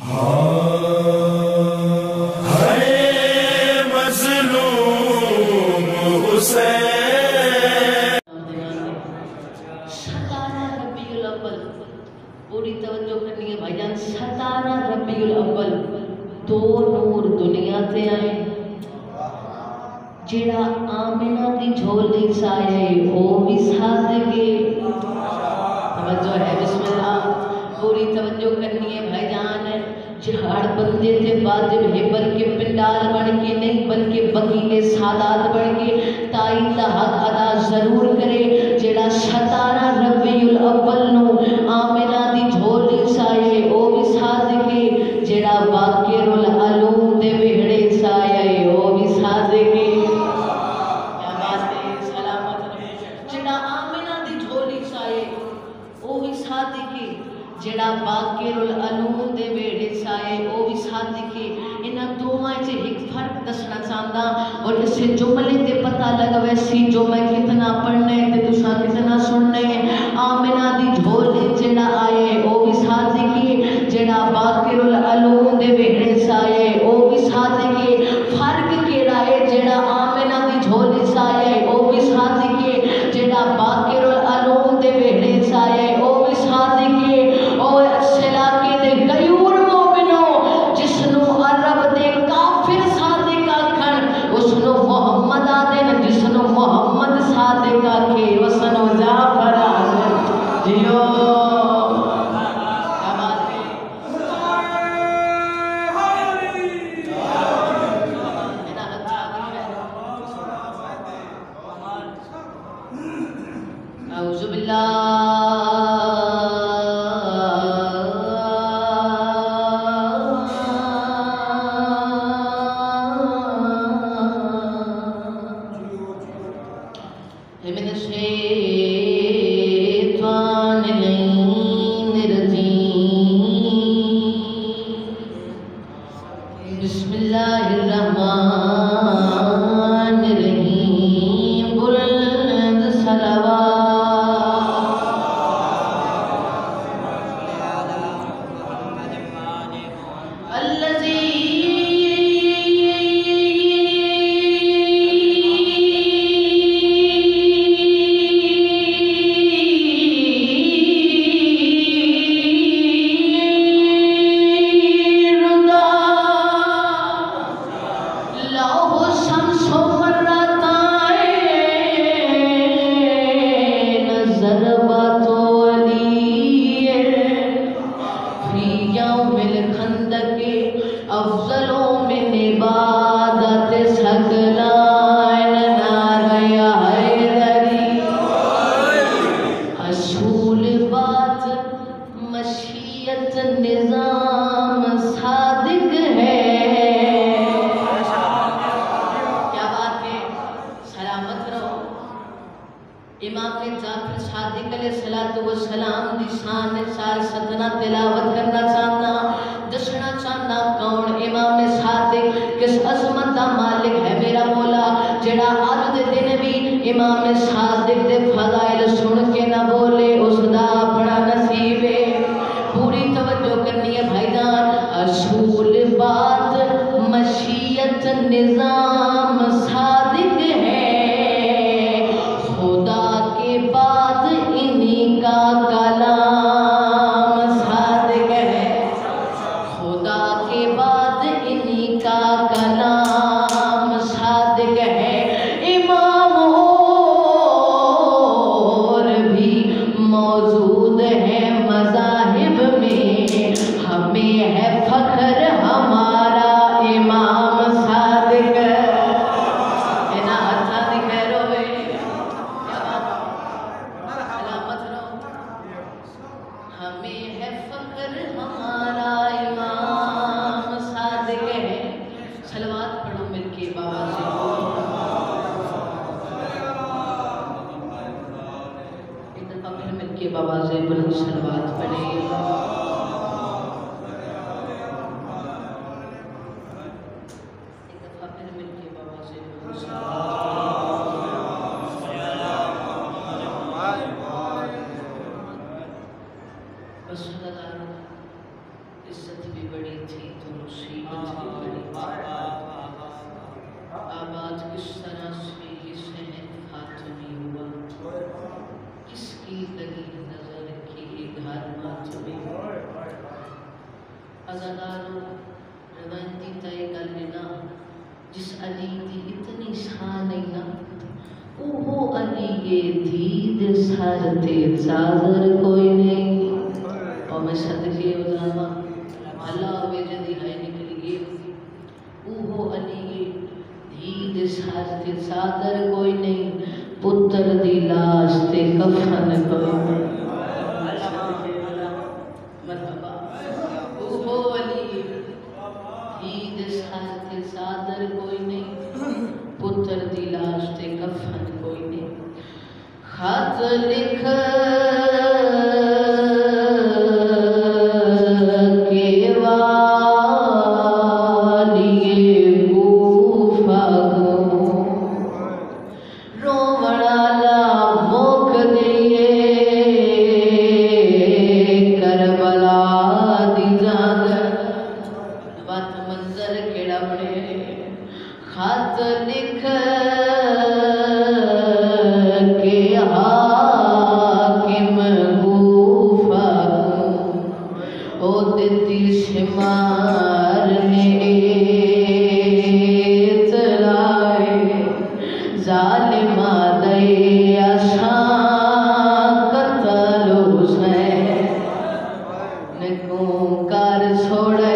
مظلوم حسین 17 ربیع الاول پوری توجہ کرنی ہے بھائی جان 17 ربیع الاول دو نور دنیا تے آئے جیڑا آمنہ دی جھولی سائے او بھی سادگے توجہ ہے بسم اللہ پوری توجہ کرنی ہے بھائی جان جہاڑ بندے تے واجب ہے بلکہ پنڈال بن کے نہیں بلکہ وکیل سادات بن کے تائید دا حق ادا ضرور کرے جیڑا 17 ربیع الاول نو آمنہ دی جھولی سائے او بھی سادگے جیڑا باقر العلوم دے وہڑے سائے او بھی سادگے کیا بات ہے سلامت جیڑا آمنہ دی جھولی سائے او بھی سادگے جیڑا باقر العلوم دے ویڑے سائے او بھی صادقی انہاں دومائیں سے ایک فرق دسنا چاہتا اور اس سے جملے تے پتہ لگا ویسی جو میں کتنا پڑھنے تے تسا کتنا سننے آمنہ دی جھولی جیڑا آئے او بھی صادقی جیڑا باقر العلوم دے ویڑے سائے او بھی صادقی فرق کیڑا ہے جیڑا آمنہ دی جھولی سائے او بھی صادقی جیڑا باقر العلوم دے ویڑے سائے او بھی صادقی اور سلاکے دے غیور مومنوں جسنو عرب دے کافر صادق آکھن اسنو محمد آدن جسنو محمد صادق آکھے وسنو جعفر آدن جیو اعوذ باللہ من الشیطان اللعین الرجیم بسم اللہ الرحمن الرحیم بلند صلوات الذی افضلوں من عبادت سکلائن ناریا حیدری حصول بات مشیت نظام صادق ہے کیا بات ہے سلامت رہو امام جعفر صادق علیہ السلام دی شان سال ستنا تلاوت کرنا چاہنا دسنا چاہنا کون امام صادق کس عظمت دا مالک ہے میرا مولا جڑا آج دے دن بھی امام صادق دے فضائل سن کے نہ بولے اس دا اپنا نصیب ہے پوری توجہ کرنی ہے بھائی جان اصول بات مشیت نظام صادق ہے خدا کے بعد انہی کا کلام صادق ہے خدا کے بعد انہی کا کلام صادق ہے امام اور بھی موجود ہے مذاہب میں ہمیں ہے فخر ہمارا امام صادق اینا اچھا دکھے روے سلامت رو ہمیں ہے فخر ہمارا امام صادق ہے صلوات پڑھو مل کے بابا سے ایک دفعہ پھر مل کے بابا سے بلند صلوات پڑھے अदादारो रवंती तय गल ना जिस अली दी इतनी शान है ना वो अली के दीद सर ते चादर कोई नहीं और मैं सदके उदामा अल्लाह वे जदी है निकली गई वो अली के दीद सर ते चादर कोई नहीं पुत्र दी लाश ते कफन कोई नहीं मरहबा वो अली दीद सर ते चादर कोई नहीं पुत्र दी लाश ते कफन कोई नहीं खत लिख के वालिए कूफा को रोवणाला मोक दिए करबला दी जागर बात मंजर केड़ा बने खत लिख के हाकिम कूफा को ओ दिती शिमार ने तलाए जालिमा दे आशां कतल हुसैन को कर छोड़े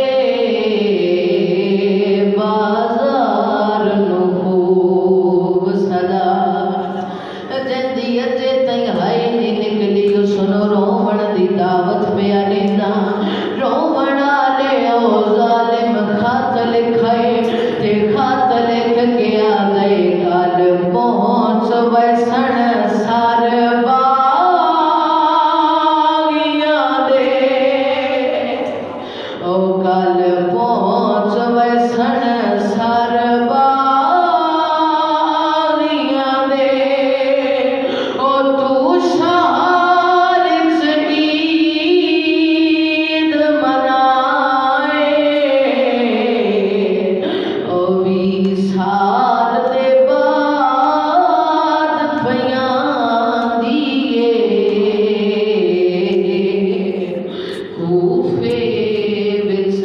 बाजार नु खूब सदा जंदी अजे तई हाय नी निकली सुनो रोवण दी दावत पे आलेना रोवण आले ओ जालिम खत लिखाए ते खत लिख के आ गए कल पहुंच वैसण सार बागियां दे ओ कल पहुंच वैसण सार बागियां दे ओ तू शहर च ईद मनाए ओ 20 साल दे बाद पयां दिए कूफे विच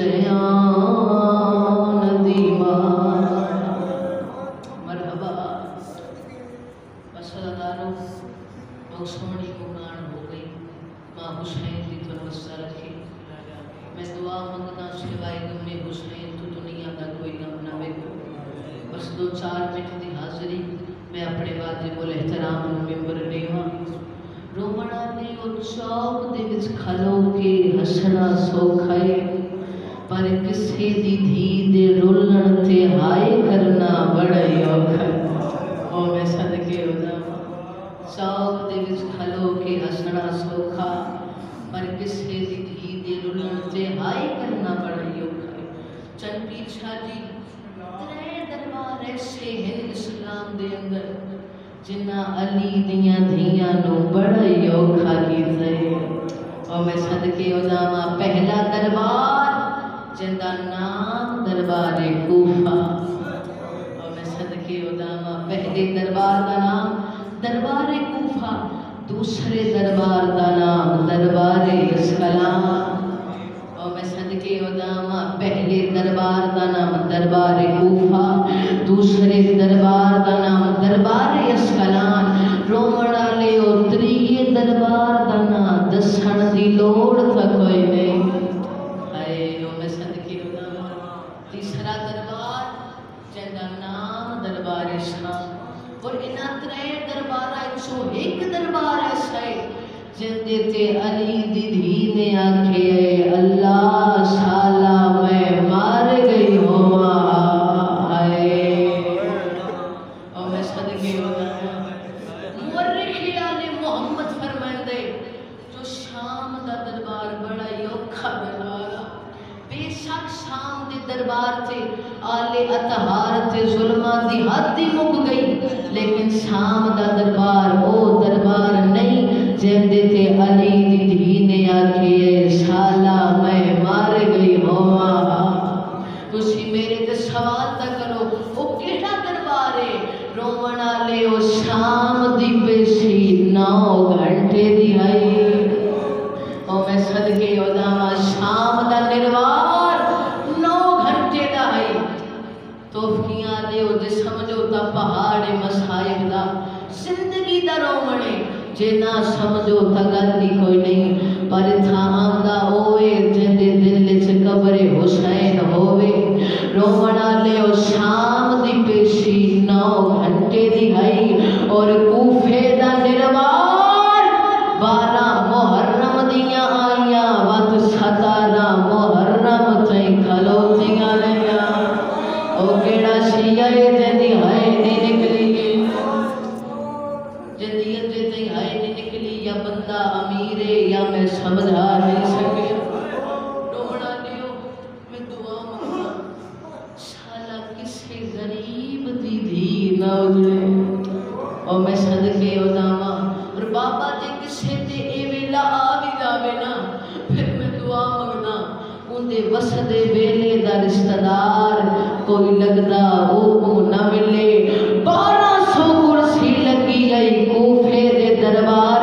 आन दी मां मरहबा मसलदारों बहुत सोहनी कुरान हो गई मां हुसैन की तवस्सुल रखे मैं दुआ मंगदा सिवाय गमे हुसैन तो दुनिया का कोई गम ना वेखो बस 2-4 मिनट की हाजिरी मैं अपने वाजिबुल एहतराम मिंबर देवा रोवणा ने ओ चौक दे विच खलो के हसना सौखा है पर किसे दी धी दे रोलण ते हाय करना बड़ा ही औखा ओ मैं सदके उदामा चौक दे विच खलो के हसना सौखा पर किसे दी धी दे रोलण ते हाय करना बड़ा ही औखा है चनपीर शाह जी त्रै दरबार ऐसे हैं इस्लाम दे अंदर जिन्ना अली दियां धियां नु बड़ा ही औखा कीता है और मैं सदके उदामा पहला दरबार जिंदा नाम दरबार कूफा और मैं सदके उदामा पहले दरबार का नाम दरबार कूफा दूसरे दरबार का नाम दरबार अस्कलान और मैं सदके उदामा पहले दरबार का नाम दरबार कूफा दूसरे दरबार का नाम दरबार अस्कलान रोवणा ले और त्रीए दरबार का नाम दसण दी लोड़ था कोई नहीं हाय ओ मैं सदके उदामा तीसरा दरबार जिंदा नाम दरबार शाम और इन्हां त्रै दरबारां चों एक दरबार ऐसा है जिंदे ते अली दी धी ने आखे अल्लाह साला मैं मार गई होवा हाय और मैं सदके उदामा मुअर्रिख आले मोहम्मद फरमांदे जो शाम दा दरबार बड़ा ही औखा दरबार बेशक शाम दे दरबार थे आले अतहार थे जुल्मा दी हद ही मुक गई लेकिन शाम दा दरबार ओ दरबार नहीं जिंदे ते अली दी धी ने आखे साला मैं मार गई होवा तुसी मेरे ते सवाल ता करो ओ केड़ा दरबार है रोवण आले ओ शाम दी बेसी 9 घंटे दी आई ओ मैं सदके उदामा शाम दा निर्वाह जे ना समझो तो गल ही कोई नहीं। पर था आंदा होवे जिंदे दिल च कब्रे हुसैन होवे। रोवना ले ओ शाम दी पेशी 9 घंटे दी हई और कूफे दा निर्वार 12 मुहर्रम दियां आईयां वत 17 मुहर्रम तई खलोतियां रहियां। ओ केड़ा शिया है जिंदी हाय नहीं निकली जिंदी अजे तई हाय नहीं निकली। या बंदा अमीर है या मैं समझा नहीं सके। रोवना लियो मैं दुआ मंगना साला किसे गरीब दी धी ना उजड़े और मैं सदके हो जावा। और बाबा जे किसे ते ए वेला आ भी जावे ना फिर मैं दुआ मंगना उनदे वसदे वेले दा रिश्तेदार कोई लगदा वो ना मिले। 1200 कुर्सी लगी गई कूफे दे दरबार